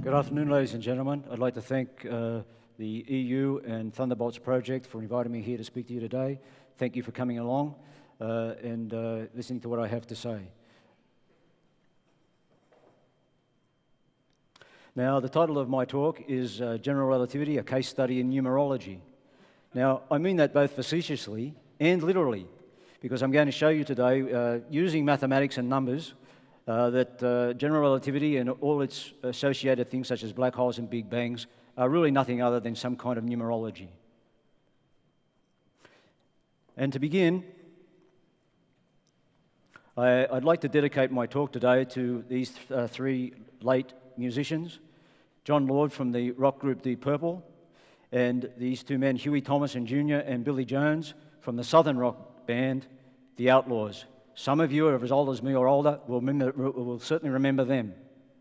Good afternoon, ladies and gentlemen. I'd like to thank the EU and Thunderbolts Project for inviting me here to speak to you today. Thank you for coming along and listening to what I have to say. Now, the title of my talk is General Relativity, a Case Study in Numerology. Now, I mean that both facetiously and literally, because I'm going to show you today, using mathematics and numbers, that general relativity and all its associated things such as black holes and big bangs are really nothing other than some kind of numerology. And to begin, I'd like to dedicate my talk today to these three late musicians, Jon Lord from the rock group Deep Purple, and these two men, Huey Thomason Jr. and Billy Jones from the southern rock band, The Outlaws. Some of you, as old as me or older, will certainly remember them.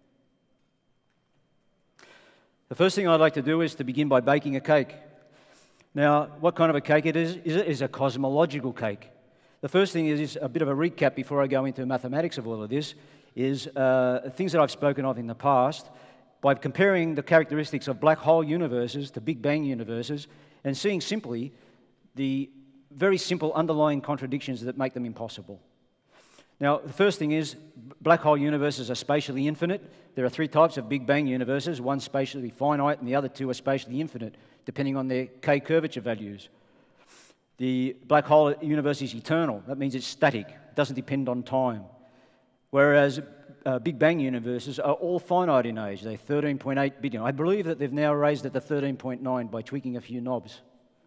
The first thing I'd like to do is to begin by baking a cake. Now, what kind of a cake it is a cosmological cake. The first thing is a bit of a recap before I go into mathematics of all of this, is things that I've spoken of in the past by comparing the characteristics of black hole universes to Big Bang universes and seeing simply the very simple underlying contradictions that make them impossible. Now, the first thing is black hole universes are spatially infinite. There are three types of Big Bang universes, one spatially finite and the other two are spatially infinite, depending on their K curvature values. The black hole universe is eternal. That means it's static. It doesn't depend on time. Whereas Big Bang universes are all finite in age. They're 13.8 billion. I believe that they've now raised it to 13.9 by tweaking a few knobs.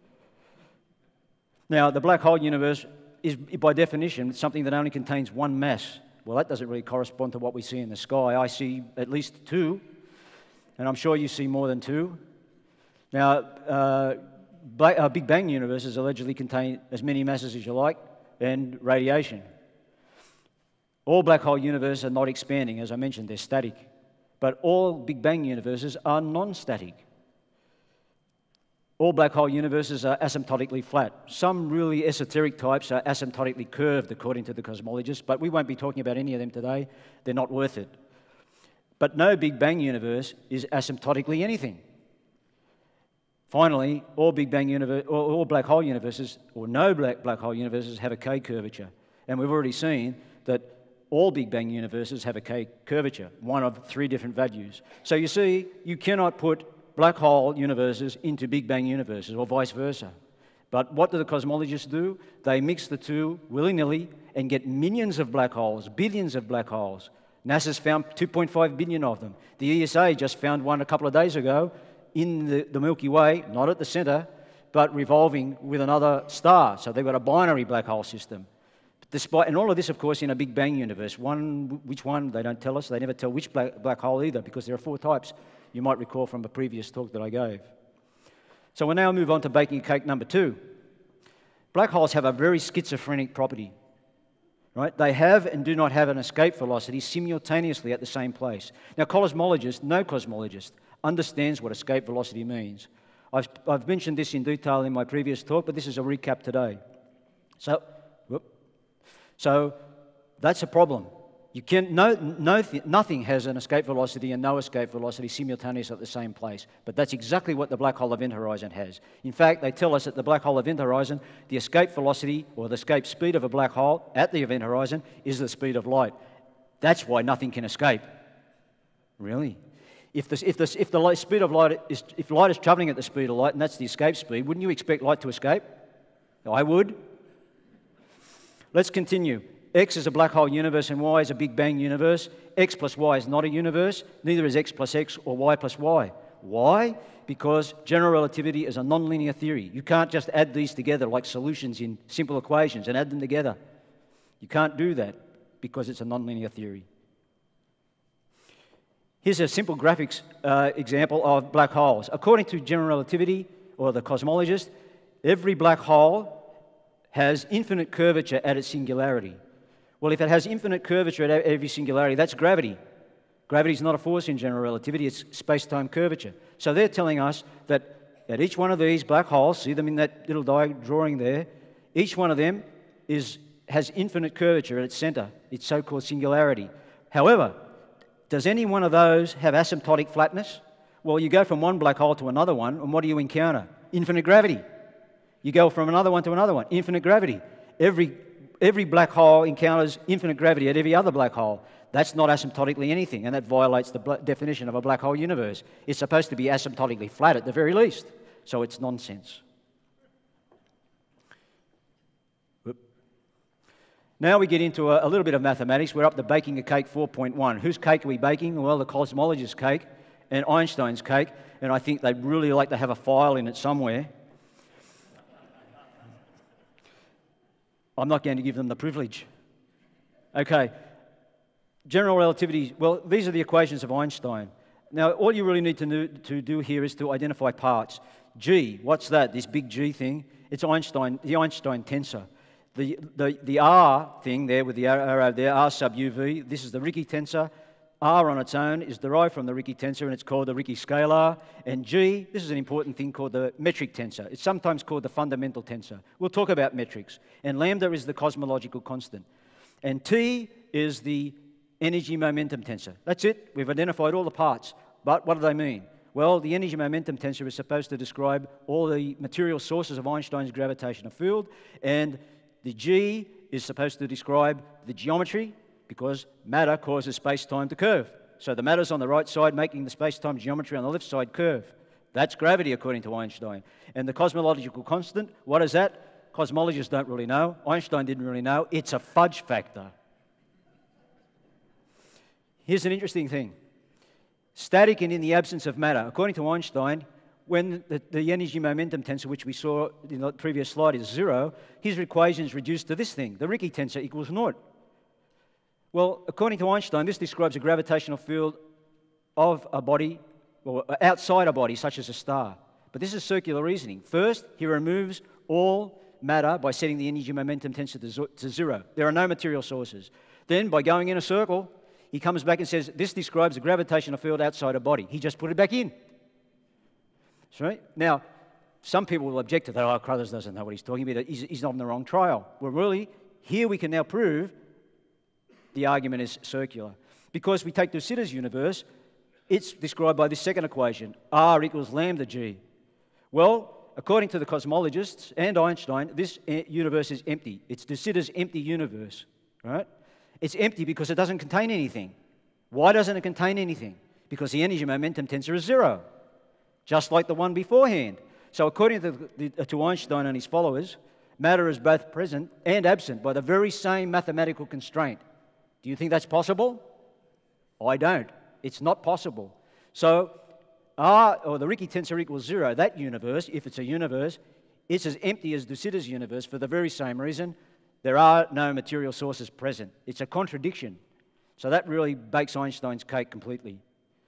Now, the black hole universe is, by definition, something that only contains one mass. Well, that doesn't really correspond to what we see in the sky. I see at least two, and I'm sure you see more than two. Now, Big Bang universes allegedly contain as many masses as you like, and radiation. All black hole universes are not expanding. As I mentioned, they're static. But all Big Bang universes are non-static. All black hole universes are asymptotically flat. Some really esoteric types are asymptotically curved, according to the cosmologists, but we won't be talking about any of them today. They're not worth it. But no Big Bang universe is asymptotically anything. Finally, all black hole universes, or no black hole universes, have a K curvature. And we've already seen that all Big Bang universes have a K curvature, one of three different values. So you see, you cannot put black hole universes into Big Bang universes, or vice versa. But what do the cosmologists do? They mix the two willy-nilly and get millions of black holes, billions of black holes. NASA's found 2.5 billion of them. The ESA just found one a couple of days ago in the Milky Way, not at the center, but revolving with another star. So they've got a binary black hole system. And all of this, of course, in a Big Bang universe. Which one, they don't tell us. They never tell which black hole either, because there are four types, you might recall from a previous talk that I gave. So we'll now move on to baking cake number 2. Black holes have a very schizophrenic property. Right? They have and do not have an escape velocity simultaneously at the same place. Now, no cosmologist understands what escape velocity means. I've mentioned this in detail in my previous talk, but this is a recap today. So that's a problem. Nothing has an escape velocity and no escape velocity simultaneously at the same place. But that's exactly what the black hole event horizon has. In fact, they tell us that the black hole event horizon, the escape velocity or the escape speed of a black hole at the event horizon is the speed of light. That's why nothing can escape. Really? If light is traveling at the speed of light and that's the escape speed, wouldn't you expect light to escape? I would. Let's continue. X is a black hole universe and Y is a Big Bang universe. X plus Y is not a universe. Neither is X plus X or Y plus Y. Why? Because general relativity is a nonlinear theory. You can't just add these together like solutions in simple equations and add them together. You can't do that because it's a nonlinear theory. Here's a simple graphics example of black holes. According to general relativity, or the cosmologist, every black hole has infinite curvature at its singularity. Well, if it has infinite curvature at every singularity, that's gravity. Gravity is not a force in general relativity, it's space-time curvature. So they're telling us that at each one of these black holes, see them in that little drawing there, each one of them has infinite curvature at its center, its so-called singularity. However, Does any one of those have asymptotic flatness? Well, you go from one black hole to another one, and what do you encounter? Infinite gravity. You go from another one to another one, infinite gravity. Every black hole encounters infinite gravity at every other black hole. That's not asymptotically anything, and that violates the definition of a black hole universe. It's supposed to be asymptotically flat at the very least, so it's nonsense. Now we get into a little bit of mathematics. We're up to baking a cake 4.1. Whose cake are we baking? Well, the cosmologist's cake and Einstein's cake, and I think they'd really like to have a file in it somewhere. I'm not going to give them the privilege. Okay, general relativity. Well, these are the equations of Einstein. Now, all you really need to do here is to identify parts. G, what's that? This big G thing? It's Einstein, the Einstein tensor. The R thing there with the arrow there, R sub UV, this is the Ricci tensor. R on its own is derived from the Ricci tensor, and it's called the Ricci scalar. And G, this is an important thing called the metric tensor. It's sometimes called the fundamental tensor. We'll talk about metrics. And lambda is the cosmological constant. And T is the energy momentum tensor. That's it. We've identified all the parts. But what do they mean? Well, the energy momentum tensor is supposed to describe all the material sources of Einstein's gravitational field, and the G is supposed to describe the geometry, because matter causes space-time to curve. So the matter's on the right side, making the space-time geometry on the left side curve. That's gravity, according to Einstein. And the cosmological constant, what is that? Cosmologists don't really know. Einstein didn't really know. It's a fudge factor. Here's an interesting thing. Static and in the absence of matter. According to Einstein, when the energy momentum tensor, which we saw in the previous slide, is 0, his equation is reduced to this thing. The Ricci tensor equals 0. Well, according to Einstein, this describes a gravitational field of a body, or outside a body, such as a star. But this is circular reasoning. First, he removes all matter by setting the energy momentum tensor to 0. There are no material sources. Then, by going in a circle, he comes back and says, this describes a gravitational field outside a body. He just put it back in. Right? Now, some people will object to that. Oh, Crothers doesn't know what he's talking about. He's not on the wrong trial. Well, really, here we can now prove the argument is circular. Because we take de Sitter's universe, it's described by this second equation, R equals lambda G. Well, according to the cosmologists and Einstein, this universe is empty. It's de Sitter's empty universe. Right? It's empty because it doesn't contain anything. Why doesn't it contain anything? Because the energy momentum tensor is 0. Just like the one beforehand. So according to Einstein and his followers, matter is both present and absent by the very same mathematical constraint. Do you think that's possible? I don't. It's not possible. So R, or the Ricci tensor equals 0, that universe, if it's a universe, it's as empty as de Sitter's universe for the very same reason. There are no material sources present. It's a contradiction. So that really bakes Einstein's cake completely.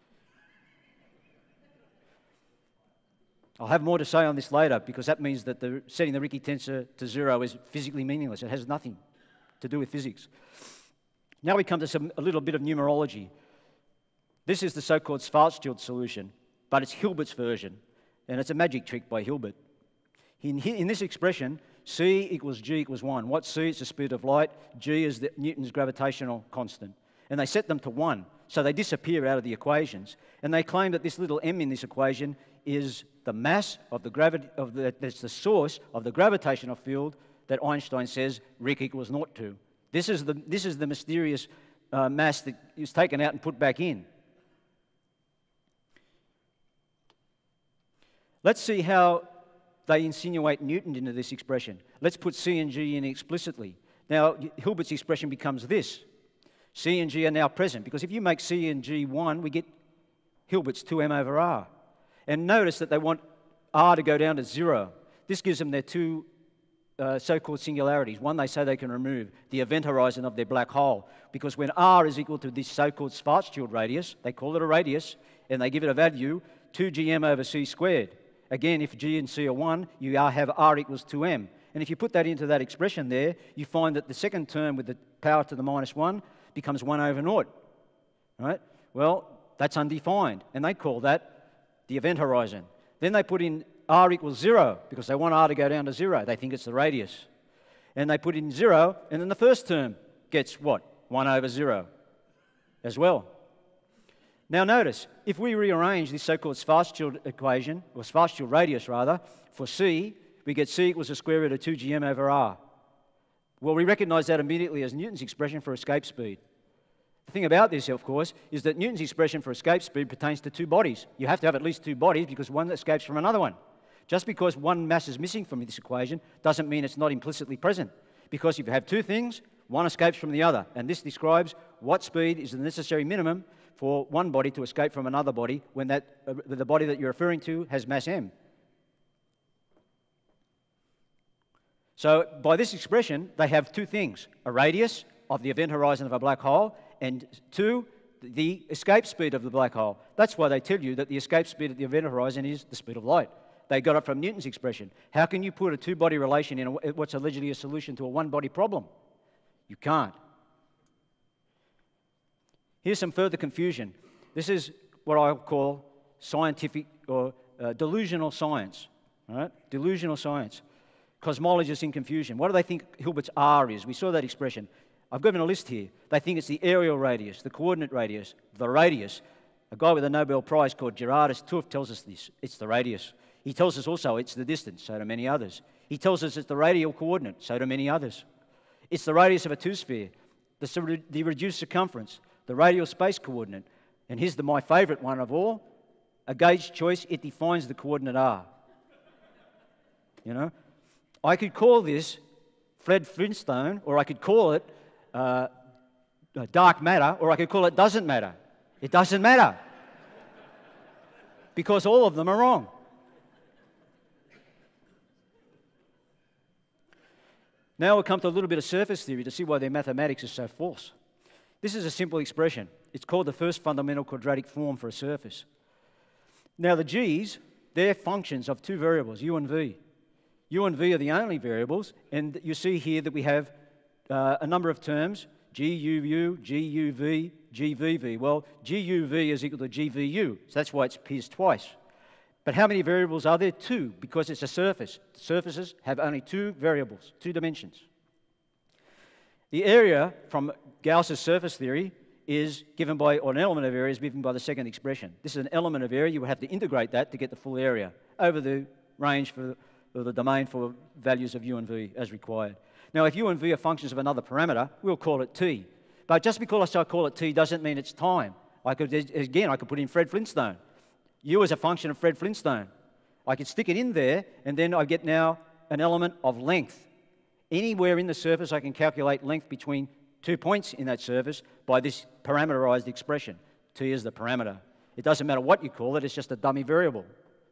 I'll have more to say on this later, because that means that setting the Ricci tensor to 0 is physically meaningless. It has nothing to do with physics. Now we come to a little bit of numerology. This is the so-called Schwarzschild solution, but it's Hilbert's version, and it's a magic trick by Hilbert. In this expression, C equals G equals 1. What's C? It's the speed of light. G is Newton's gravitational constant. And they set them to 1, so they disappear out of the equations. And they claim that this little m in this equation is the mass of the gravity that's the source of the gravitational field that Einstein says Rick equals 0 to. This is the mysterious mass that is taken out and put back in. Let's see how they insinuate Newton into this expression. Let's put C and G in explicitly. Now, Hilbert's expression becomes this. C and G are now present, because if you make C and G 1, we get Hilbert's 2m over r. And notice that they want r to go down to 0. This gives them their two so-called singularities. One, they say they can remove the event horizon of their black hole, because when r is equal to this so-called Schwarzschild radius, they call it a radius, and they give it a value, 2gm over c squared. Again, if g and c are 1, you have r equals 2m. And if you put that into that expression there, you find that the second term with the power to the minus 1 becomes 1 over 0. Right? Well, that's undefined, and they call that the event horizon. Then they put in r equals 0, because they want r to go down to 0. They think it's the radius. And they put in 0, and then the first term gets what? 1 over 0 as well. Now notice, if we rearrange this so-called Schwarzschild equation, or Schwarzschild radius rather, for C, we get C equals the square root of 2gm over r. Well, we recognize that immediately as Newton's expression for escape speed. The thing about this, of course, is that Newton's expression for escape speed pertains to two bodies. You have to have at least two bodies because one escapes from another one. Just because one mass is missing from this equation doesn't mean it's not implicitly present. Because if you have two things, one escapes from the other. And this describes what speed is the necessary minimum for one body to escape from another body when the body that you're referring to has mass m. So by this expression, they have two things: a radius of the event horizon of a black hole, and two, the escape speed of the black hole. That's why they tell you that the escape speed at the event horizon is the speed of light. They got it from Newton's expression. How can you put a two-body relation in what's allegedly a solution to a one-body problem? You can't. Here's some further confusion. This is what I call scientific or delusional science. Right? Delusional science. Cosmologists in confusion. What do they think Hilbert's R is? We saw that expression. I've given a list here. They think it's the areal radius, the coordinate radius, the radius. A guy with a Nobel Prize called Gerardus Tourf tells us this. It's the radius. He tells us also it's the distance, so do many others. He tells us it's the radial coordinate, so do many others. It's the radius of a two-sphere, the reduced circumference, the radial space coordinate. And here's my favourite one of all. A gauge choice, it defines the coordinate R. You know? I could call this Fred Flintstone, or I could call it dark matter, or I could call it doesn't matter. It doesn't matter. Because all of them are wrong. Now we'll come to a little bit of surface theory to see why their mathematics is so false. This is a simple expression. It's called the first fundamental quadratic form for a surface. Now the g's, they're functions of two variables, u and v. U and v are the only variables, and you see here that we have a number of terms, GUU, GUV, GVV. Well, GUV is equal to GVU, so that's why it appears twice. But how many variables are there? Two, because it's a surface. Surfaces have only two variables, two dimensions. The area from Gauss's surface theory is given by, or an element of area is given by the second expression. This is an element of area. You would have to integrate that to get the full area over the range for the domain for values of u and v as required. Now, if u and v are functions of another parameter, we'll call it t. But just because I call it t doesn't mean it's time. I could put in Fred Flintstone. U is a function of Fred Flintstone. I could stick it in there, and then I get now an element of length. Anywhere in the surface, I can calculate length between 2 points in that surface by this parameterized expression. T is the parameter. It doesn't matter what you call it, it's just a dummy variable.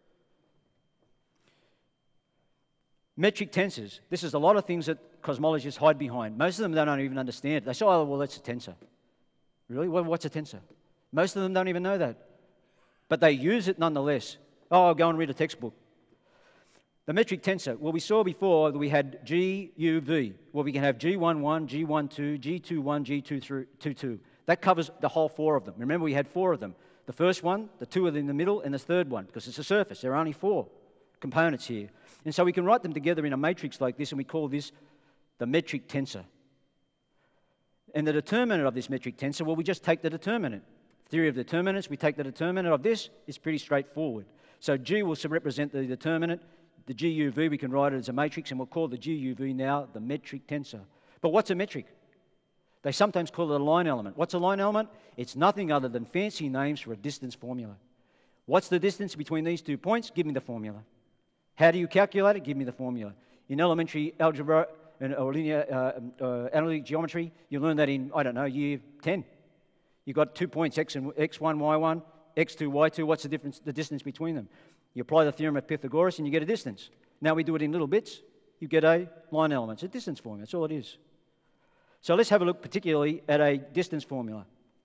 Metric tensors. This is a lot of things that cosmologists hide behind. Most of them don't even understand it. They say, oh, well, that's a tensor. Really? What's a tensor? Most of them don't even know that. But they use it nonetheless. Oh, I'll go and read a textbook. The metric tensor. Well, we saw before that we had G, U, V. Well, we can have G11, G12, G21, G22. That covers the whole four of them. Remember, we had four of them. The first one, the two are in the middle, and the third one, because it's a surface. There are only four components here. And so we can write them together in a matrix like this, and we call this the metric tensor. And the determinant of this metric tensor, well, we just take the determinant. Theory of determinants, we take the determinant of this. It's pretty straightforward. So G will represent the determinant. The GUV, we can write it as a matrix, and we'll call the GUV now the metric tensor. But what's a metric? They sometimes call it a line element. What's a line element? It's nothing other than fancy names for a distance formula. What's the distance between these 2 points? Give me the formula. How do you calculate it? Give me the formula. In elementary algebra or linear analytic geometry, you learn that in, I don't know, year 10. You've got 2 points, x1, y1, x2, y2. What's the difference? The distance between them. You apply the theorem of Pythagoras and you get a distance. Now we do it in little bits. You get a line element. It's a distance formula. That's all it is. So let's have a look particularly at a distance formula.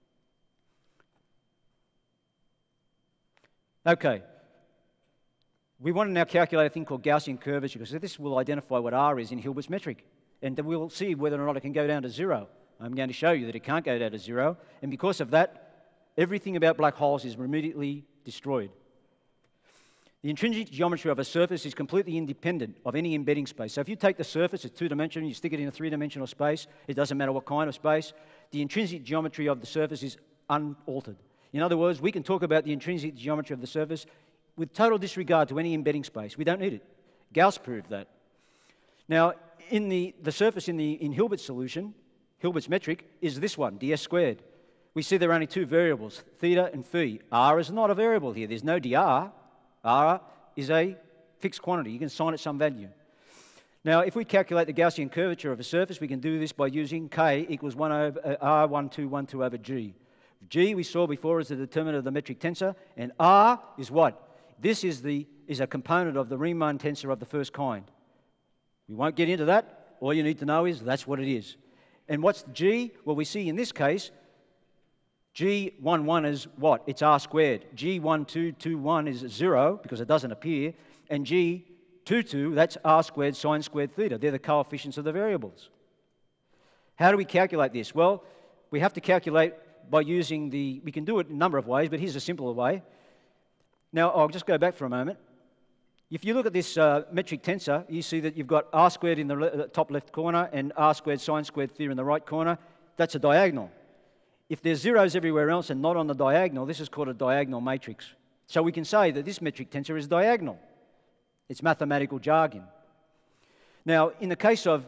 Okay. We want to now calculate a thing called Gaussian curvature, because this will identify what R is in Hilbert's metric. And then we'll see whether or not it can go down to zero. I'm going to show you that it can't go down to zero. And because of that, everything about black holes is immediately destroyed. The intrinsic geometry of a surface is completely independent of any embedding space. So if you take the surface, it's two-dimensional, you stick it in a three-dimensional space, it doesn't matter what kind of space, the intrinsic geometry of the surface is unaltered. In other words, we can talk about the intrinsic geometry of the surface with total disregard to any embedding space. We don't need it. Gauss proved that. Now, in the surface in Hilbert's solution, Hilbert's metric is this one, ds squared. We see there are only two variables, theta and phi. R is not a variable here. There's no dr. R is a fixed quantity. You can assign it some value. Now, if we calculate the Gaussian curvature of a surface, we can do this by using K equals 1 over R1212 over G. G, we saw before, is the determinant of the metric tensor, and R is what? This is a component of the Riemann tensor of the first kind. We won't get into that. All you need to know is that's what it is. And what's G? Well, we see in this case, G11 is what? It's R squared. G1221 is 0 because it doesn't appear. And G22, that's R squared sine squared theta. They're the coefficients of the variables. How do we calculate this? Well, we have to calculate by using we can do it in a number of ways, but here's a simpler way. Now, I'll just go back for a moment. If you look at this metric tensor, you see that you've got R squared in the top left corner and R squared sine squared theta in the right corner. That's a diagonal. If there's zeros everywhere else and not on the diagonal, this is called a diagonal matrix. So we can say that this metric tensor is diagonal. It's mathematical jargon. Now, in the case of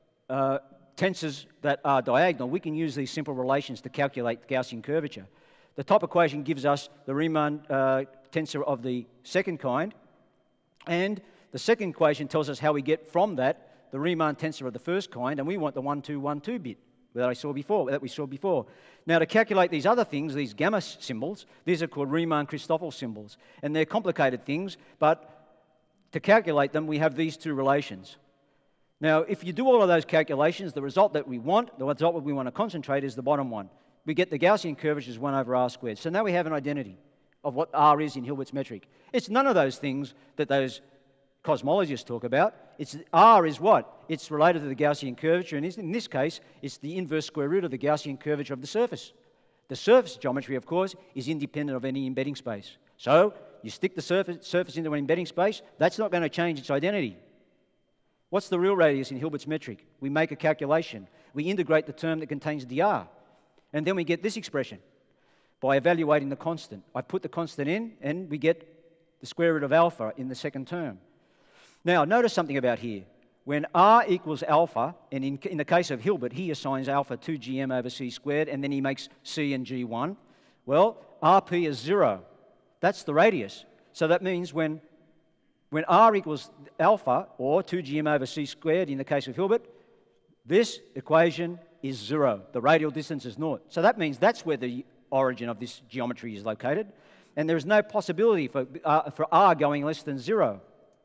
tensors that are diagonal, we can use these simple relations to calculate Gaussian curvature. The top equation gives us the Riemann tensor of the second kind, and the second equation tells us how we get from that the Riemann tensor of the first kind, and we want the 1, 2, 1, 2 bit that we saw before. Now, to calculate these other things, these gamma symbols, these are called Riemann-Christoffel symbols, and they're complicated things, but to calculate them, we have these two relations. Now, if you do all of those calculations, the result that we want, the result that we want to concentrate is the bottom one. We get the Gaussian curvature is 1 over R squared. So now we have an identity of what R is in Hilbert's metric. It's none of those things that those cosmologists talk about. R is what? It's related to the Gaussian curvature, and in this case, it's the inverse square root of the Gaussian curvature of the surface. The surface geometry, of course, is independent of any embedding space. So you stick the surface into an embedding space, that's not going to change its identity. What's the real radius in Hilbert's metric? We make a calculation. We integrate the term that contains dr. And then we get this expression by evaluating the constant. I put the constant in, and we get the square root of alpha in the second term. Now, notice something about here. When R equals alpha, and in the case of Hilbert, he assigns alpha to gm over c squared, and then he makes c and g 1. Well, Rp is 0. That's the radius. So that means when R equals alpha, or 2gm over c squared in the case of Hilbert, this equation is 0. The radial distance is 0. So that means that's where the origin of this geometry is located, and there is no possibility for R going less than 0.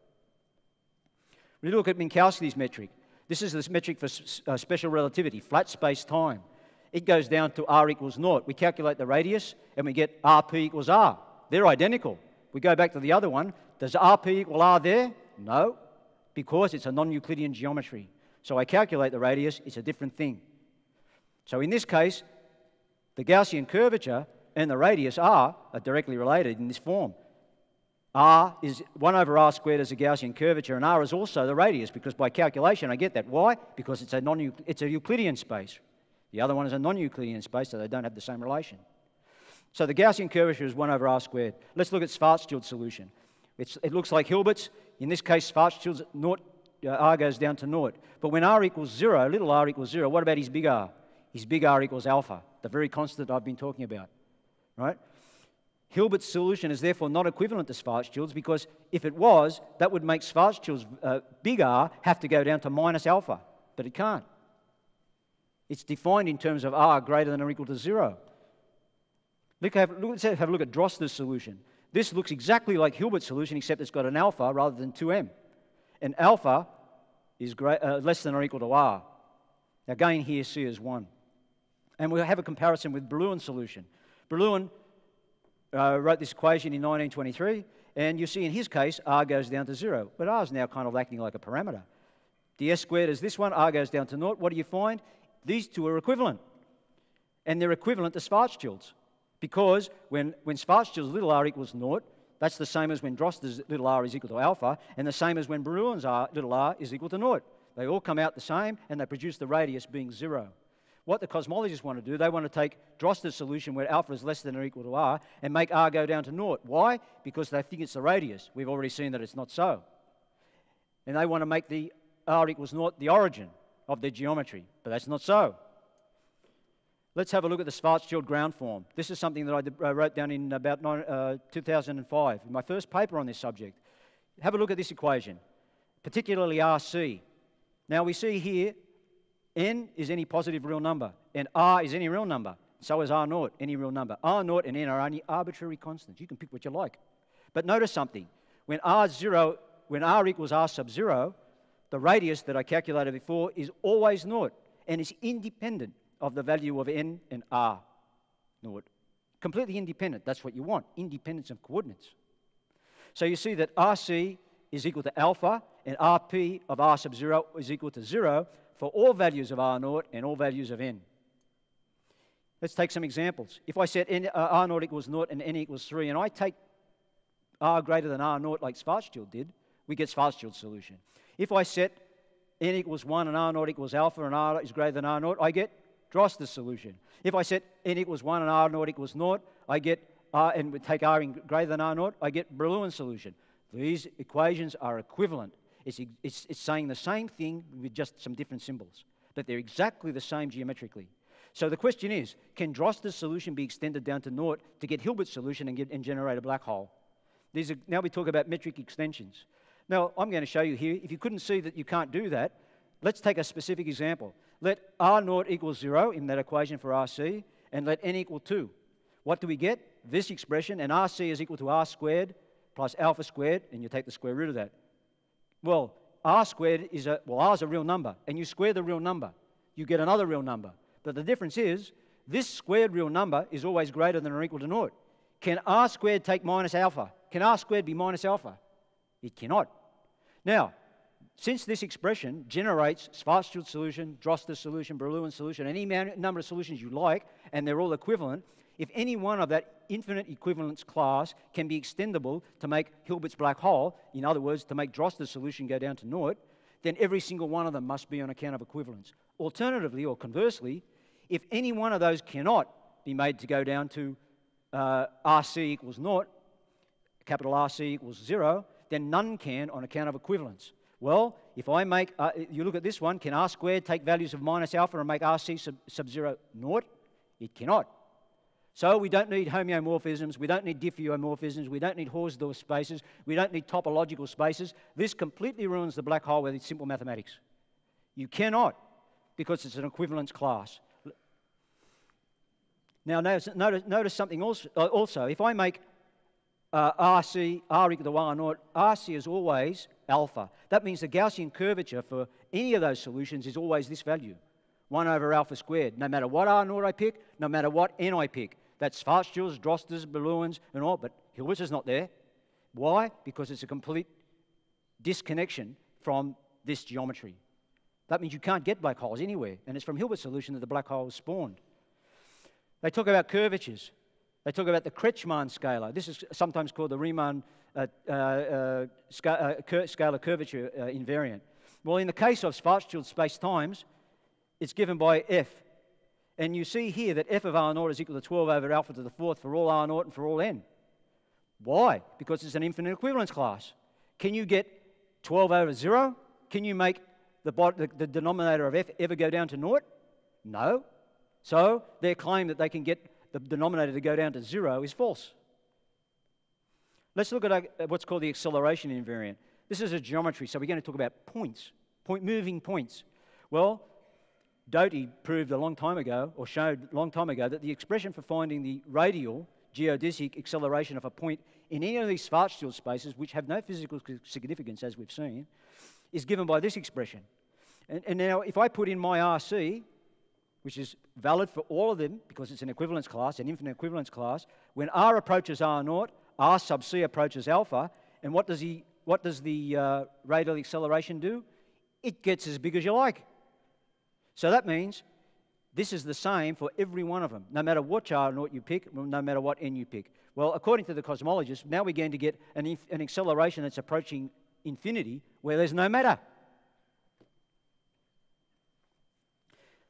We look at Minkowski's metric. This is this metric for special relativity, flat space-time. It goes down to R equals 0. We calculate the radius, and we get Rp equals R. They're identical. We go back to the other one. Does Rp equal R there? No, because it's a non-Euclidean geometry. So I calculate the radius, it's a different thing. So in this case, the Gaussian curvature and the radius R are directly related in this form. R is 1 over R squared as a Gaussian curvature, and R is also the radius, because by calculation I get that. Why? Because it's a Euclidean space. The other one is a non-Euclidean space, so they don't have the same relation. So the Gaussian curvature is 1 over R squared. Let's look at Schwarzschild's solution. It looks like Hilbert's. In this case, Schwarzschild's R goes down to 0. But when R equals 0, little r equals 0, what about his big R? His big R equals alpha, the very constant I've been talking about, right? Hilbert's solution is therefore not equivalent to Schwarzschild's, because if it was, that would make Schwarzschild's big R have to go down to minus alpha, but it can't. It's defined in terms of R greater than or equal to 0. Let's have a look at Droster's solution. This looks exactly like Hilbert's solution, except it's got an alpha rather than 2m. And alpha is less than or equal to R. Again, here C is 1. And we'll have a comparison with Brillouin's solution. Brillouin wrote this equation in 1923, and you see in his case, R goes down to 0. But R is now kind of acting like a parameter. ds squared is this one, R goes down to 0. What do you find? These two are equivalent. And they're equivalent to Schwarzschild's. Because when Schwarzschild's little r equals 0, that's the same as when Droster's little r is equal to alpha, and the same as when Brillouin's little r is equal to 0. They all come out the same, and they produce the radius being 0. What the cosmologists want to do, they want to take Drosta's solution where alpha is less than or equal to r and make r go down to naught. Why? Because they think it's the radius. We've already seen that it's not so. And they want to make the r equals naught the origin of their geometry, but that's not so. Let's have a look at the Schwarzschild ground form. This is something that I wrote down in about 2005, in my first paper on this subject. Have a look at this equation, particularly RC. Now we see here, n is any positive real number, and r is any real number. So is r naught, any real number. R naught and n are only arbitrary constants. You can pick what you like. But notice something. When r equals r sub 0, the radius that I calculated before is always naught, and is independent of the value of n and r naught. Completely independent. That's what you want, independence of coordinates. So you see that RC is equal to alpha, and RP of r sub 0 is equal to 0 for all values of r naught and all values of n. Let's take some examples. If I set r naught equals naught and n equals 3, and I take r greater than r naught like Schwarzschild did, we get Schwarzschild's solution. If I set n equals 1 and r naught equals alpha and r is greater than r naught, I get Drosta's solution. If I set n equals 1 and r naught equals naught, I get r, and we take r in greater than r naught, I get Brillouin's solution. These equations are equivalent. It's saying the same thing with just some different symbols, but they're exactly the same geometrically. So the question is, can Drosta's solution be extended down to naught to get Hilbert's solution and generate a black hole? Now we talk about metric extensions. Now, I'm going to show you here, if you couldn't see that you can't do that, let's take a specific example. Let r naught equal 0 in that equation for RC, and let n equal 2. What do we get? This expression, and RC is equal to r squared plus alpha squared, and you take the square root of that. Well, r squared is r is a real number, and you square the real number, you get another real number. But the difference is, this squared real number is always greater than or equal to naught. Can r squared take minus alpha? Can r squared be minus alpha? It cannot. Now, since this expression generates Schwarzschild's solution, Drosta's solution, Brillouin's solution, any number of solutions you like, and they're all equivalent, if any one of that infinite equivalence class can be extendable to make Hilbert's black hole, in other words, to make Drosta's solution go down to naught, then every single one of them must be on account of equivalence. Alternatively, or conversely, if any one of those cannot be made to go down to RC equals naught, capital RC equals 0, then none can on account of equivalence. Well, if I make, you look at this one, can r squared take values of minus alpha and make RC sub 0 naught? It cannot. So we don't need homeomorphisms, we don't need diffeomorphisms, we don't need Hausdorff spaces, we don't need topological spaces. This completely ruins the black hole with its simple mathematics. You cannot, because it's an equivalence class. Now notice something also. If I make RC, r equal to r naught, RC is always alpha. That means the Gaussian curvature for any of those solutions is always this value, 1 over alpha squared, no matter what r naught I pick, no matter what n I pick. That's Schwarzschild's, Drosta's, Brillouin's, and all, but Hilbert's is not there. Why? Because it's a complete disconnection from this geometry. That means you can't get black holes anywhere, and it's from Hilbert's solution that the black hole is spawned. They talk about curvatures. They talk about the Kretschmann scalar. This is sometimes called the Riemann scalar curvature invariant. Well, in the case of Schwarzschild space-times, it's given by f. And you see here that f of r naught is equal to 12 over alpha to the 4th for all r naught and for all n. Why? Because it's an infinite equivalence class. Can you get 12 over 0? Can you make the denominator of f ever go down to naught? No. So their claim that they can get the denominator to go down to 0 is false. Let's look at what's called the acceleration invariant. This is a geometry, so we're going to talk about points, moving points. Well, Doty proved a long time ago, or showed a long time ago, that the expression for finding the radial geodesic acceleration of a point in any of these Schwarzschild spaces, which have no physical significance, as we've seen, is given by this expression. And now, if I put in my RC, which is valid for all of them, because it's an equivalence class, an infinite equivalence class, when r approaches r naught, r sub c approaches alpha, and what does the radial acceleration do? It gets as big as you like. So that means this is the same for every one of them, no matter what r naught you pick, no matter what n you pick. Well, according to the cosmologists, now we're going to get an acceleration that's approaching infinity where there's no matter.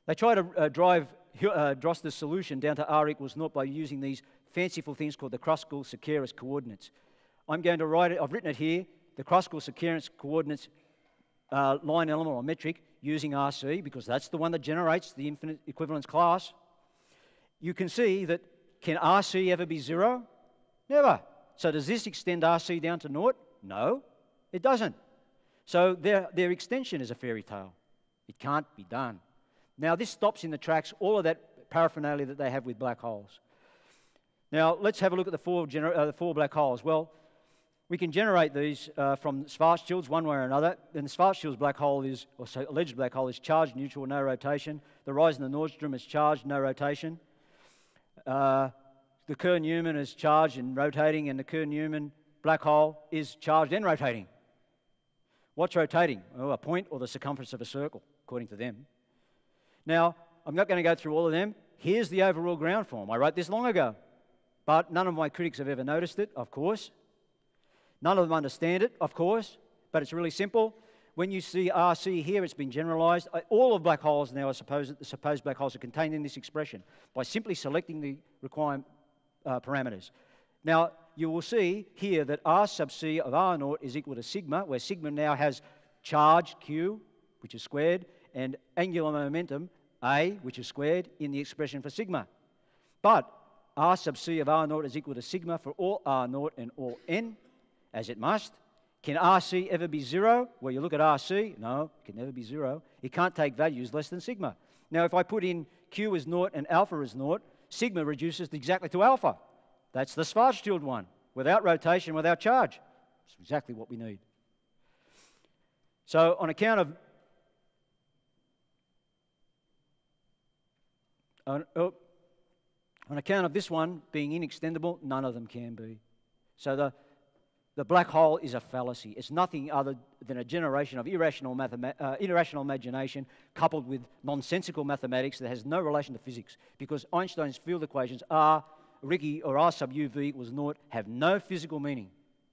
They try to drive Drosta's solution down to r equals 0 by using these fanciful things called the Kruskal-Szekeres coordinates. I'm going to write it, I've written it here, the Kruskal-Szekeres coordinates line element or metric using RC, because that's the one that generates the infinite equivalence class. You can see that, can RC ever be 0? Never. So does this extend RC down to 0? No, it doesn't. So their extension is a fairy tale. It can't be done. Now this stops in the tracks all of that paraphernalia that they have with black holes. Now let's have a look at the four black holes. Well, we can generate these from Schwarzschild's one way or another. And the Schwarzschild's black hole is, or so alleged black hole, is charged, neutral, no rotation. The Horizon and the Nordstrom is charged, no rotation. The Kerr-Newman is charged and rotating, and the Kerr-Newman black hole is charged and rotating. What's rotating? Oh, a point or the circumference of a circle, according to them. Now, I'm not going to go through all of them. Here's the overall ground form. I wrote this long ago, but none of my critics have ever noticed it, of course. None of them understand it, of course, but it's really simple. When you see RC here, it's been generalized. All of black holes now are supposed, the supposed black holes are contained in this expression by simply selecting the required parameters. Now, you will see here that R sub C of R naught is equal to sigma, where sigma now has charge, Q, which is squared, and angular momentum, A, which is squared, in the expression for sigma. But R sub C of R naught is equal to sigma for all R naught and all N, as it must. Can RC ever be 0? Well, you look at RC, no, it can never be 0. It can't take values less than sigma. Now, if I put in Q as naught and alpha as naught, sigma reduces exactly to alpha. That's the Schwarzschild one, without rotation, without charge. It's exactly what we need. So on account of this one being inextendable, none of them can be. So the black hole is a fallacy. It's nothing other than a generation of irrational imagination coupled with nonsensical mathematics that has no relation to physics, because Einstein's field equations R Ricci or R sub UV equals naught have no physical meaning.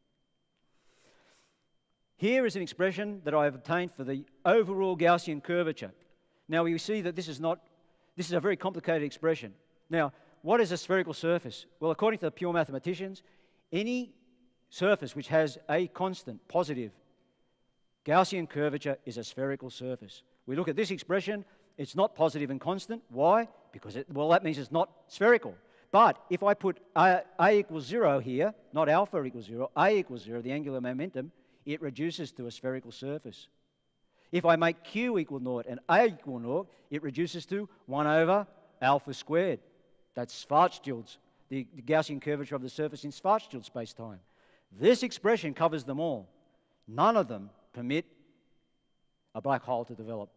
Here is an expression that I have obtained for the overall Gaussian curvature. Now we see that this is a very complicated expression. Now, what is a spherical surface? Well, according to the pure mathematicians, any surface which has a constant positive Gaussian curvature is a spherical surface. We look at this expression, it's not positive and constant. Why? Because that means it's not spherical. But if I put A equals 0 here, not alpha equals 0, A equals 0, the angular momentum, it reduces to a spherical surface. If I make Q equal 0 and A equal 0, it reduces to 1 over alpha squared. That's Schwarzschild's, the Gaussian curvature of the surface in Schwarzschild space-time. This expression covers them all. None of them permit a black hole to develop.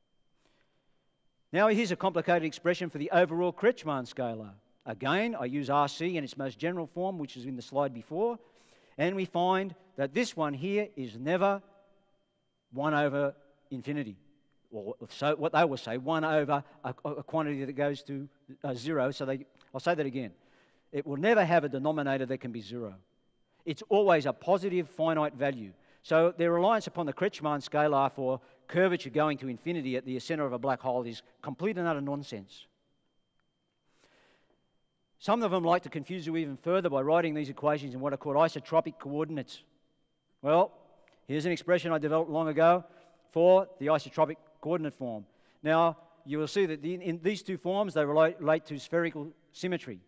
Now here's a complicated expression for the overall Kretschmann scalar. Again, I use RC in its most general form, which is in the slide before, and we find that this one here is never 1 over infinity. Or so what they will say, 1 over a quantity that goes to 0. So I'll say that again. It will never have a denominator that can be 0. It's always a positive finite value. So their reliance upon the Kretschmann scalar for curvature going to infinity at the center of a black hole is complete and utter nonsense. Some of them like to confuse you even further by writing these equations in what are called isotropic coordinates. Well, here's an expression I developed long ago for the isotropic coordinate form. Now, you will see that in these two forms, they relate to spherical symmetry.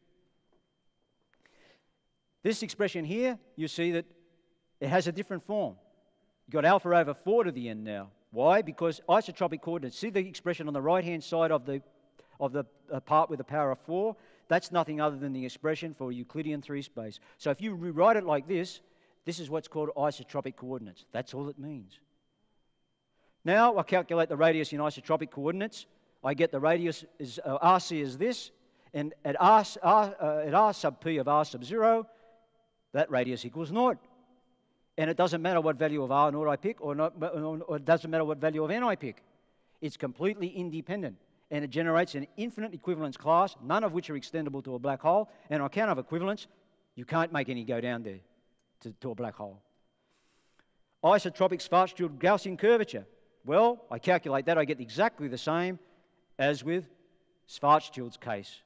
This expression here, you see that it has a different form. You've got alpha over 4 to the n now. Why? Because isotropic coordinates, see the expression on the right-hand side of the part with the power of 4? That's nothing other than the expression for Euclidean 3 space. So if you rewrite it like this, this is what's called isotropic coordinates. That's all it means. Now I calculate the radius in isotropic coordinates. I get the radius is RC is this, and at R sub P of R sub 0, that radius equals 0. And it doesn't matter what value of R naught I pick, or it doesn't matter what value of N I pick. It's completely independent. And it generates an infinite equivalence class, none of which are extendable to a black hole. And on account of equivalence, you can't make any go down there to a black hole. Isotropic Schwarzschild Gaussian curvature. Well, I calculate that, I get exactly the same as with Schwarzschild's case.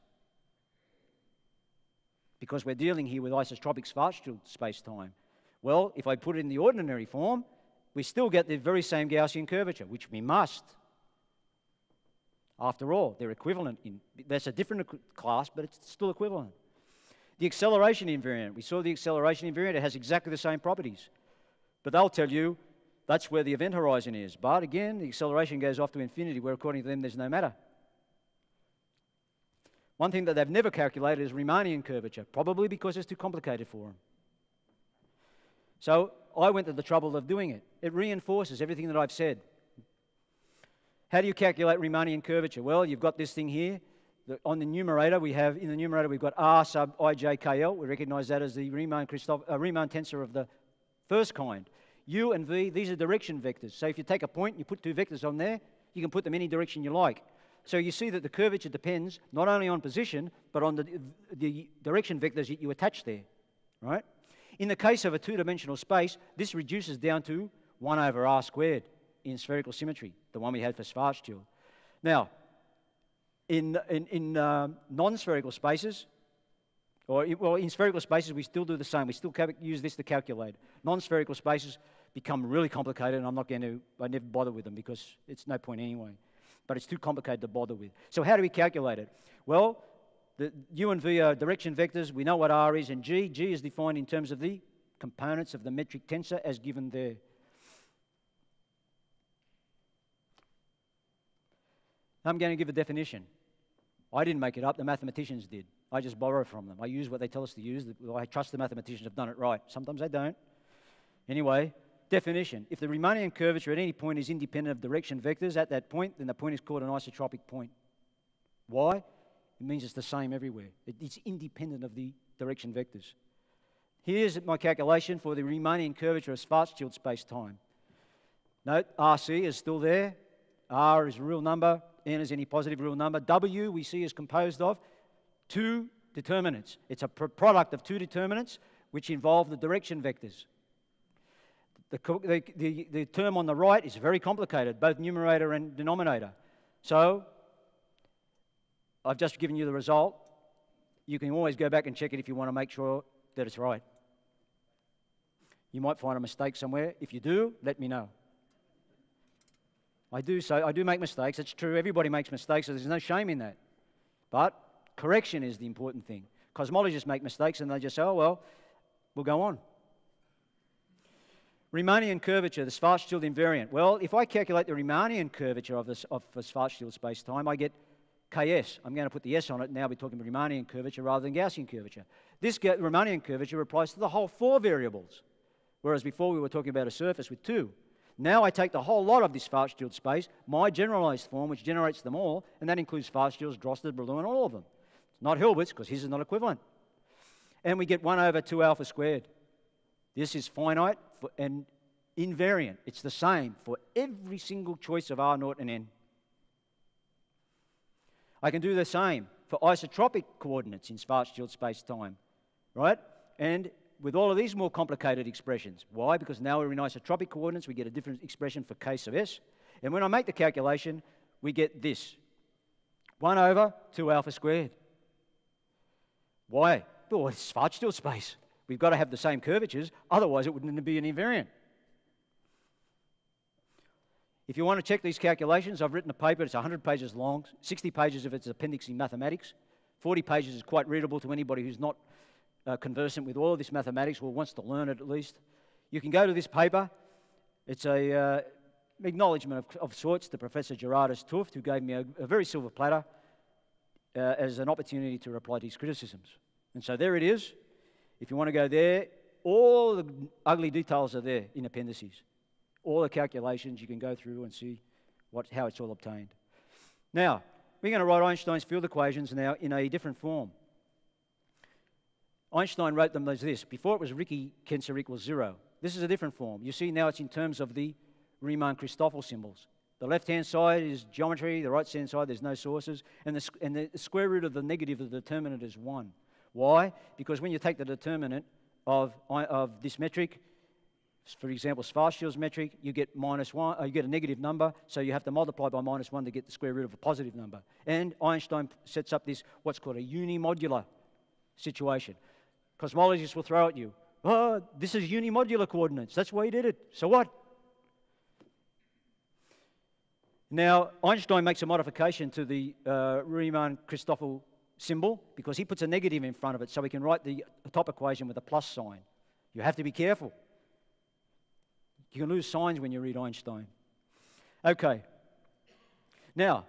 Because we're dealing here with isotropic Schwarzschild space-time. Well, if I put it in the ordinary form, we still get the very same Gaussian curvature, which we must. After all, they're equivalent. That's a different class, but it's still equivalent. The acceleration invariant. We saw the acceleration invariant. It has exactly the same properties. But they'll tell you that's where the event horizon is. But again, the acceleration goes off to infinity, where according to them, there's no matter. One thing that they've never calculated is Riemannian curvature, probably because it's too complicated for them. So I went to the trouble of doing it. It reinforces everything that I've said. How do you calculate Riemannian curvature? Well, you've got this thing here. On the numerator, we've got R sub ijkl. We recognize that as the Riemann tensor of the first kind. U and V, these are direction vectors. So if you take a point and you put two vectors on there, you can put them any direction you like. So you see that the curvature depends not only on position, but on the direction vectors that you attach there, right? In the case of a two-dimensional space, this reduces down to 1 over R squared in spherical symmetry, the one we had for Schwarzschild. Now, in non-spherical spaces, in spherical spaces, we still do the same. We still use this to calculate. Non-spherical spaces become really complicated, and I never bother with them because it's no point anyway. But it's too complicated to bother with. So how do we calculate it? Well, the U and V are direction vectors. We know what R is, and G. G is defined in terms of the components of the metric tensor as given there. I'm going to give a definition. I didn't make it up. The mathematicians did. I just borrow from them. I use what they tell us to use. I trust the mathematicians have done it right. Sometimes they don't. Anyway, definition. If the Riemannian curvature at any point is independent of direction vectors at that point, then the point is called an isotropic point. Why? It means it's the same everywhere. It's independent of the direction vectors. Here's my calculation for the Riemannian curvature of Schwarzschild space-time. Note, RC is still there. R is a real number. N is any positive real number. W we see is composed of two determinants. It's a product of two determinants which involve the direction vectors. The term on the right is very complicated, both numerator and denominator. So I've just given you the result. You can always go back and check it if you want to make sure that it's right. You might find a mistake somewhere. If you do, let me know. I do make mistakes. It's true. Everybody makes mistakes, so there's no shame in that. But correction is the important thing. Cosmologists make mistakes and they just say, oh, well, we'll go on. Riemannian curvature, the Schwarzschild invariant. Well, if I calculate the Riemannian curvature of Schwarzschild space-time, I get Ks. I'm going to put the S on it. Now we're talking about Riemannian curvature rather than Gaussian curvature. This Riemannian curvature applies to the whole 4 variables, whereas before we were talking about a surface with 2. Now I take the whole lot of this Schwarzschild space, my generalized form, which generates them all, and that includes Schwarzschilds, Droste, Brillouin, all of them. It's not Hilbert's, because his is not equivalent. And we get 1 over 2 alpha squared. This is finite and invariant. It's the same for every single choice of R naught and N. I can do the same for isotropic coordinates in Schwarzschild space-time, right? And with all of these more complicated expressions. Why? Because now we're in isotropic coordinates, we get a different expression for K sub S. And when I make the calculation, we get this. 1 over 2 alpha squared. Why? Well, it's Schwarzschild space. We've got to have the same curvatures, otherwise it wouldn't be an invariant. If you want to check these calculations, I've written a paper. It's 100 pages long, 60 pages of it's appendix in mathematics. 40 pages is quite readable to anybody who's not conversant with all of this mathematics or wants to learn it at least. You can go to this paper. It's an acknowledgement of sorts to Professor Gerardus Tuft, who gave me a very silver platter as an opportunity to reply to his criticisms. And so there it is. If you want to go there, all the ugly details are there in appendices. All the calculations you can go through and see how it's all obtained. Now, we're going to write Einstein's field equations now in a different form. Einstein wrote them as this. Before it was Ricci tensor equals 0. This is a different form. You see now it's in terms of the Riemann-Christoffel symbols. The left-hand side is geometry. The right-hand side, there's no sources. And the square root of the negative of the determinant is 1. Why? Because when you take the determinant of this metric, For example, Schwarzschild's metric, you get -1, you get a negative number, so you have to multiply by -1 to get the square root of a positive number. And Einstein sets up this, what's called a unimodular situation. Cosmologists will throw at you, oh, this is unimodular coordinates. That's why he did it. So what? Now, Einstein makes a modification to the Riemann-Christoffel symbol because he puts a negative in front of it so he can write the top equation with a plus sign. You have to be careful. You can lose signs when you read Einstein. Okay. Now,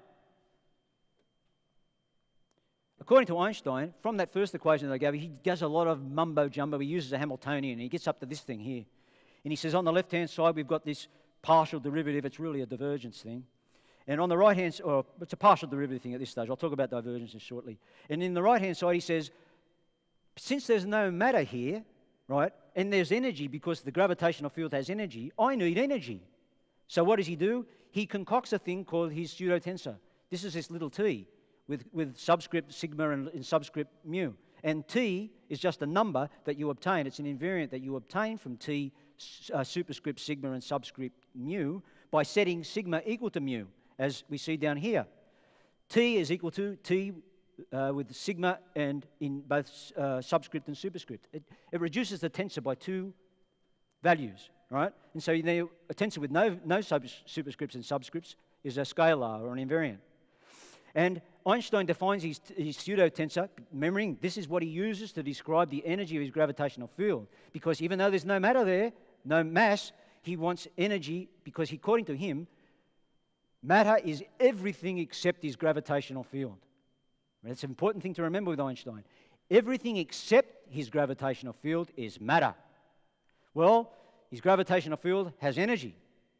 according to Einstein, from that first equation that I gave you, he does a lot of mumbo-jumbo. He uses a Hamiltonian, and he gets up to this thing here. And he says on the left-hand side, we've got this partial derivative. It's really a divergence thing. And on the right-hand side, it's a partial derivative thing at this stage. I'll talk about divergences shortly. And in the right-hand side, he says, since there's no matter here, right, and there's energy because the gravitational field has energy, I need energy. So what does he do? He concocts a thing called his pseudotensor. This is this little t with subscript sigma and subscript mu. And t is just a number that you obtain. It's an invariant that you obtain from t superscript sigma and subscript mu by setting sigma equal to mu, as we see down here. T is equal to t with sigma and in both subscript and superscript. It reduces the tensor by 2 values, right? And so a tensor with no superscripts and subscripts is a scalar or an invariant. And Einstein defines his pseudotensor, remembering this is what he uses to describe the energy of his gravitational field. Because even though there's no matter there, no mass, he wants energy because, according to him, matter is everything except his gravitational field. That's an important thing to remember with Einstein. Everything except his gravitational field is matter. Well, his gravitational field has energy.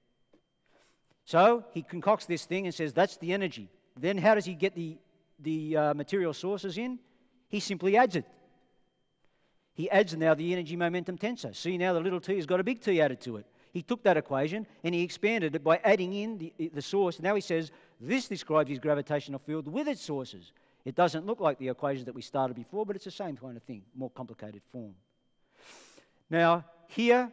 So he concocts this thing and says that's the energy. Then how does he get the material sources in? He simply adds it. He adds now the energy momentum tensor. See, now the little t has got a big T added to it. He took that equation and he expanded it by adding in the source. Now he says this describes his gravitational field with its sources. It doesn't look like the equations that we started before, but it's the same kind of thing, more complicated form. Now, here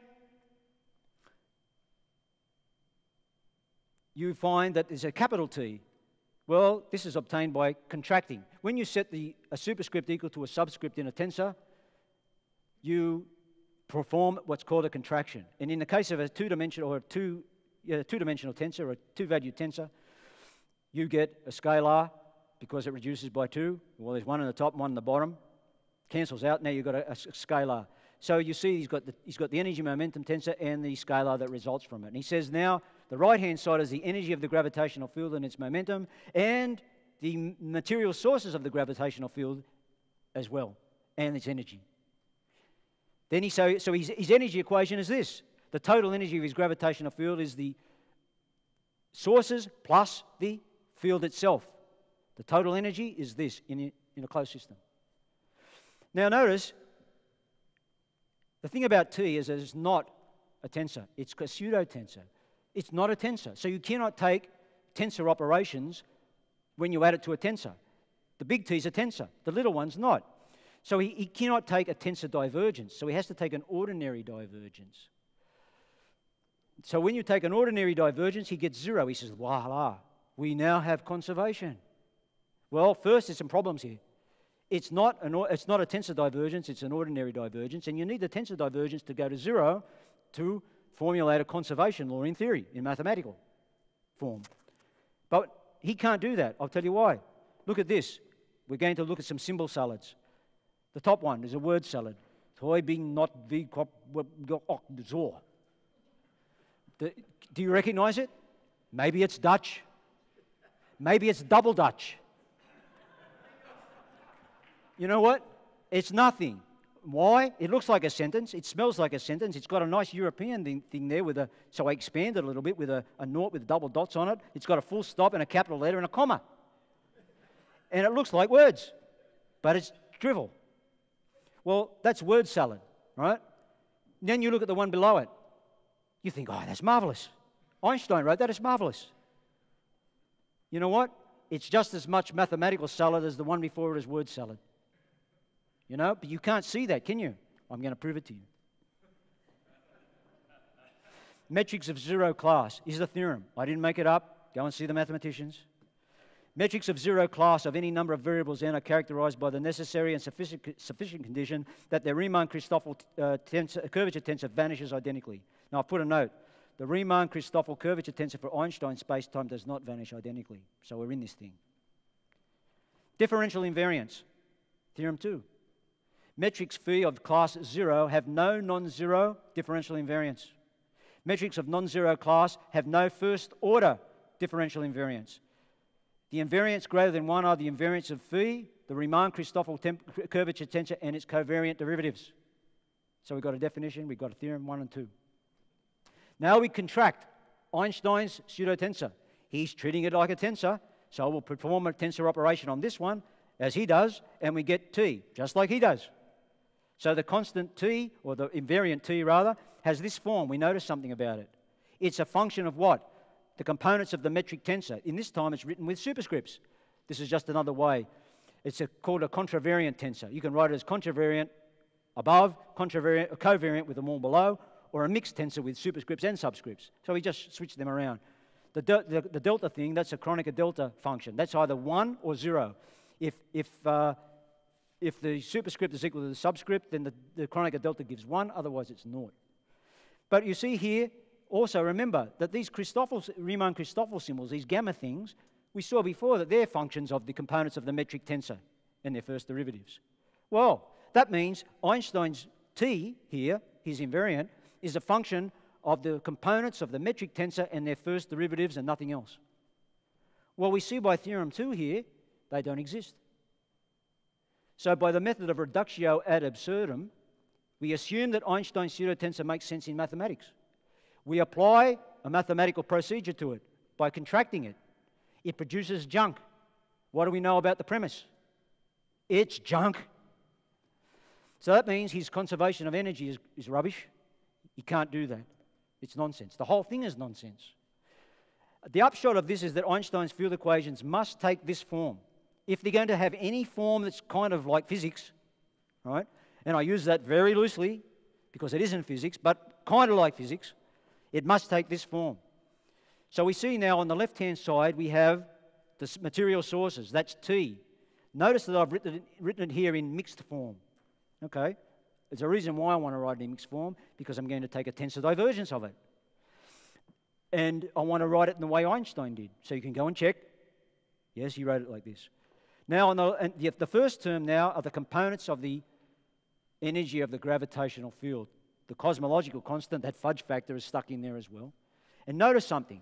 you find that there's a capital T. Well, this is obtained by contracting. When you set a superscript equal to a subscript in a tensor, you perform what's called a contraction. And in the case of a two-dimensional tensor or a two-value tensor, you get a scalar because it reduces by 2. Well, there's one on the top and one on the bottom. Cancels out. Now you've got a scalar. So you see he's got the energy momentum tensor and the scalar that results from it. And he says now the right-hand side is the energy of the gravitational field and its momentum and the material sources of the gravitational field as well and its energy. Then his energy equation is this. The total energy of his gravitational field is the sources plus the field itself. The total energy is this in a closed system. Now notice, the thing about T is that it's not a tensor. It's a pseudotensor. It's not a tensor. So you cannot take tensor operations when you add it to a tensor. The big T is a tensor. The little one's not. So he cannot take a tensor divergence. So he has to take an ordinary divergence. So when you take an ordinary divergence, he gets 0. He says, voila, we now have conservation. Well, first, there's some problems here. It's not a tensor divergence, it's an ordinary divergence, and you need the tensor divergence to go to 0 to formulate a conservation law in theory, in mathematical form. But he can't do that. I'll tell you why. Look at this. We're going to look at some symbol salads. The top one is a word salad. Do you recognize it? Maybe it's Dutch. Maybe it's double Dutch. You know what? It's nothing. Why? It looks like a sentence. It smells like a sentence. It's got a nice European thing there so I expanded a little bit with a naught with double dots on it. It's got a full stop and a capital letter and a comma. And it looks like words, but it's drivel. Well, that's word salad, right? And then you look at the one below it. You think, oh, that's marvelous. Einstein wrote that. It's marvelous. You know what? It's just as much mathematical salad as the one before it is word salad. You know, but you can't see that, can you? I'm going to prove it to you. Metrics of zero class is the theorem. I didn't make it up. Go and see the mathematicians. Metrics of zero class of any number of variables n are characterized by the necessary and sufficient condition that their Riemann-Christoffel curvature tensor vanishes identically. Now, I've put a note. The Riemann-Christoffel curvature tensor for Einstein space-time does not vanish identically. So we're in this thing. Differential invariance. Theorem 2. Metrics phi of class 0 have no non-zero differential invariance. Metrics of non-zero class have no first-order differential invariance. The invariants greater than 1 are the invariants of phi, the Riemann-Christoffel curvature tensor, and its covariant derivatives. So we've got a definition, we've got a theorem 1 and 2. Now we contract Einstein's pseudotensor. He's treating it like a tensor, so we'll perform a tensor operation on this one, as he does, and we get t, just like he does. So the constant t, or the invariant t rather, has this form. We notice something about it. It's a function of what? The components of the metric tensor. In this time, it's written with superscripts. This is just another way. It's called a contravariant tensor. You can write it as contravariant above, covariant with them all below, or a mixed tensor with superscripts and subscripts. So we just switch them around. The delta thing, that's a Kronecker delta function. That's either 1 or 0. If the superscript is equal to the subscript, then the Kronecker delta gives 1, otherwise it's 0. But you see here, also remember that these Riemann-Christoffel symbols, these gamma things, we saw before that they're functions of the components of the metric tensor and their first derivatives. Well, that means Einstein's t here, his invariant, is a function of the components of the metric tensor and their first derivatives and nothing else. Well, we see by theorem 2 here, they don't exist. So by the method of reductio ad absurdum, we assume that Einstein's pseudotensor makes sense in mathematics. We apply a mathematical procedure to it by contracting it. It produces junk. What do we know about the premise? It's junk. So that means his conservation of energy is rubbish. You can't do that. It's nonsense. The whole thing is nonsense. The upshot of this is that Einstein's field equations must take this form. If they're going to have any form that's kind of like physics, right? And I use that very loosely because it isn't physics, but kind of like physics, it must take this form. So we see now on the left-hand side, we have the material sources. That's T. Notice that I've written it here in mixed form. Okay? There's a reason why I want to write it in mixed form, because I'm going to take a tensor divergence of it. And I want to write it in the way Einstein did. So you can go and check. Yes, he wrote it like this. Now, on the first term now are the components of the energy of the gravitational field. The cosmological constant, that fudge factor, is stuck in there as well. And notice something.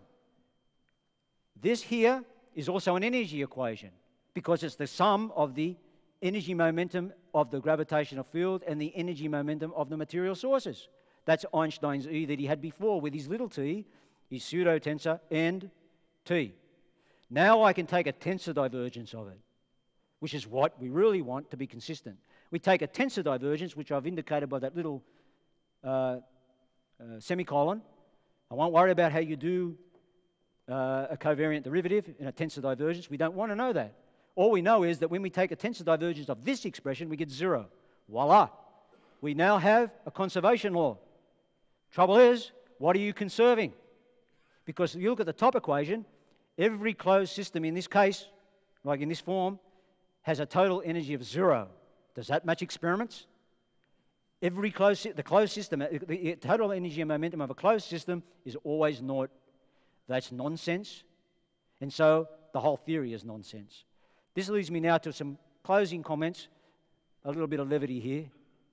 This here is also an energy equation because it's the sum of the energy momentum of the gravitational field and the energy momentum of the material sources. That's Einstein's E that he had before with his little t, his pseudotensor, and t. Now I can take a tensor divergence of it, which is what we really want to be consistent. We take a tensor divergence, which I've indicated by that little semicolon. I won't worry about how you do a covariant derivative in a tensor divergence. We don't want to know that. All we know is that when we take a tensor divergence of this expression, we get 0. Voila. We now have a conservation law. Trouble is, what are you conserving? Because if you look at the top equation, every closed system in this case, like in this form, has a total energy of 0. Does that match experiments? The closed system, the total energy and momentum of a closed system is always 0. That's nonsense. And so the whole theory is nonsense. This leads me now to some closing comments, a little bit of levity here.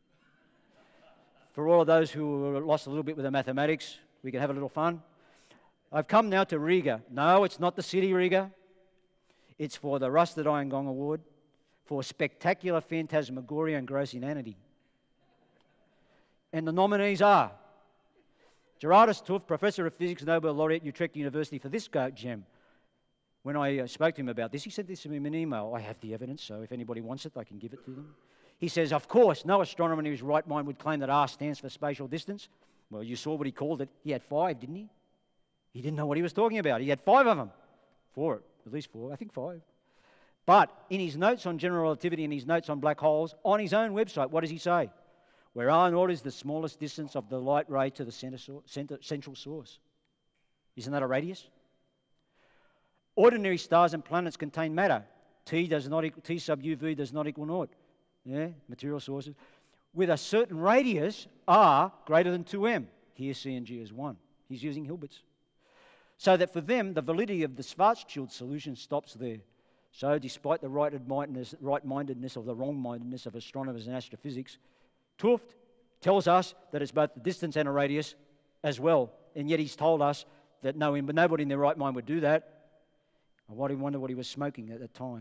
For all of those who are lost a little bit with the mathematics, we can have a little fun. I've come now to Riga. No, it's not the city Riga. It's for the Rusted Iron Gong Award for spectacular phantasmagoria and gross inanity. And the nominees are Gerardus Tufte, Professor of Physics, Nobel Laureate, Utrecht University, for this gem. When I spoke to him about this, he sent this to me in an email. I have the evidence, so if anybody wants it, I can give it to them. He says, of course, no astronomer in his right mind would claim that R stands for spatial distance. Well, you saw what he called it. He had 5, didn't he? He didn't know what he was talking about. He had 5 of them. 4, at least 4, I think 5. But in his notes on general relativity and his notes on black holes, on his own website, what does he say? where R0 is the smallest distance of the light ray to the central source. Isn't that a radius? Ordinary stars and planets contain matter. T sub UV does not equal naught. Yeah, material sources. With a certain radius, R greater than 2m. Here C and G is 1. He's using Hilbert's. So that for them, the validity of the Schwarzschild solution stops there. So despite the right-mindedness or the wrong-mindedness of astronomers and astrophysics, 't Hooft tells us that it's both the distance and a radius as well. And yet he's told us that nobody in their right mind would do that. I wonder what he was smoking at that time.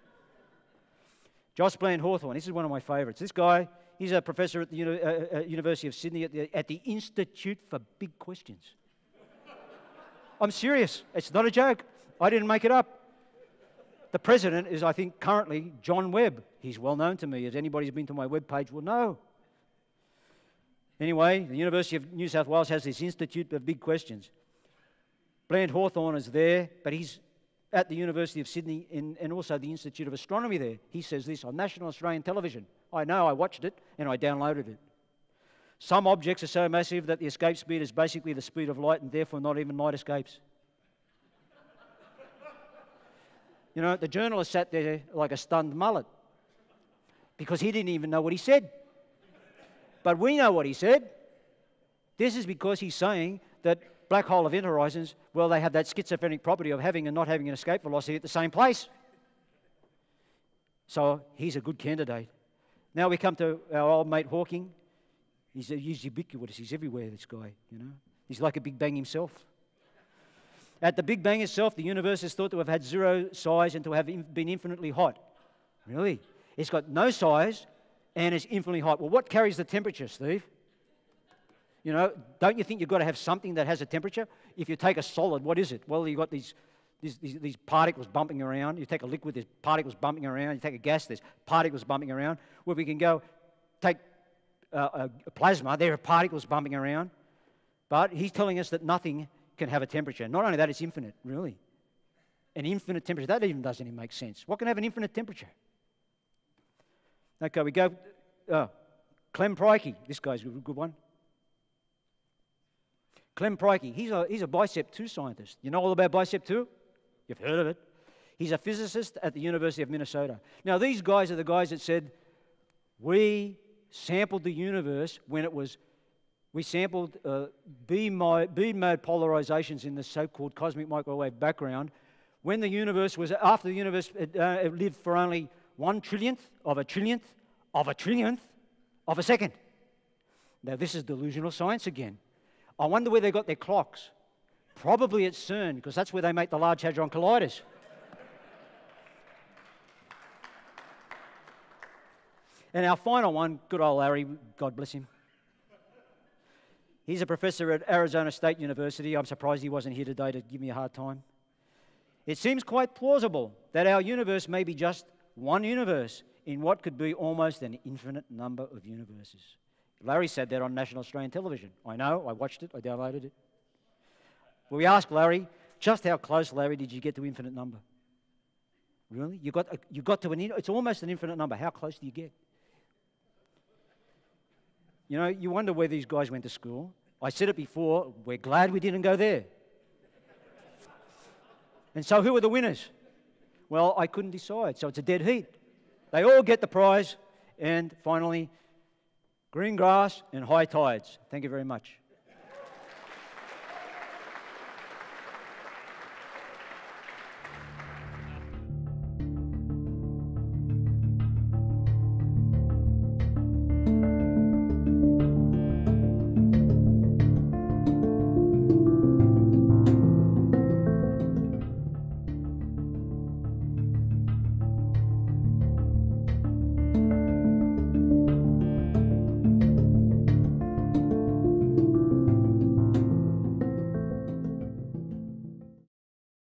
Jos Bland Hawthorne, this is one of my favourites. This guy, he's a professor at the University of Sydney at the Institute for Big Questions. I'm serious. It's not a joke. I didn't make it up. The president is, I think, currently John Webb. He's well known to me. As anybody who's been to my webpage will know. Anyway, the University of New South Wales has this Institute of Big Questions. Bland Hawthorne is there, but he's at the University of Sydney and also the Institute of Astronomy there. He says this on National Australian Television. I know, I watched it and I downloaded it. Some objects are so massive that the escape speed is basically the speed of light and therefore not even light escapes. You know, the journalist sat there like a stunned mullet because he didn't even know what he said. But we know what he said. This is because he's saying that black hole event horizons, well, they have that schizophrenic property of having and not having an escape velocity at the same place. So he's a good candidate. Now we come to our old mate Hawking. He's ubiquitous. He's everywhere, this guy, you know. He's like a Big Bang himself. At the Big Bang itself, the universe is thought to have had zero size and to have been infinitely hot. Really? It's got no size and it's infinitely hot. Well, what carries the temperature, Steve? You know, don't you think you've got to have something that has a temperature? If you take a solid, what is it? Well, you've got these particles bumping around. You take a liquid, there's particles bumping around. You take a gas, there's particles bumping around. Well, we can go take a plasma, there are particles bumping around. But he's telling us that nothing can have a temperature. Not only that, it's infinite, really. An infinite temperature, that even doesn't even make sense. What can have an infinite temperature? Okay, we go, Clem Prikey. This guy's a good one. Clem Prikey, he's a Bicep 2 scientist. You know all about Bicep 2? You've heard of it. He's a physicist at the University of Minnesota. Now, these guys are the guys that said, we sampled the universe when it was, we sampled beam mode polarizations in the so-called cosmic microwave background when the universe was, after the universe it lived for only 1/1,000,000th of a trillionth of a trillionth of a second. Now, this is delusional science again. I wonder where they got their clocks. Probably at CERN, because that's where they make the Large Hadron Colliders. And our final one, good old Larry, God bless him. He's a professor at Arizona State University. I'm surprised he wasn't here today to give me a hard time. It seems quite plausible that our universe may be just one universe in what could be almost an infinite number of universes. Larry said that on National Australian Television. I know, I watched it, I downloaded it. Well, we asked Larry, just how close, Larry, did you get to infinite number? Really? You got to it's almost an infinite number. How close do you get? You know, you wonder where these guys went to school. I said it before, we're glad we didn't go there. And so who are the winners? Well, I couldn't decide, so it's a dead heat. They all get the prize, and finally, green grass and high tides. Thank you very much.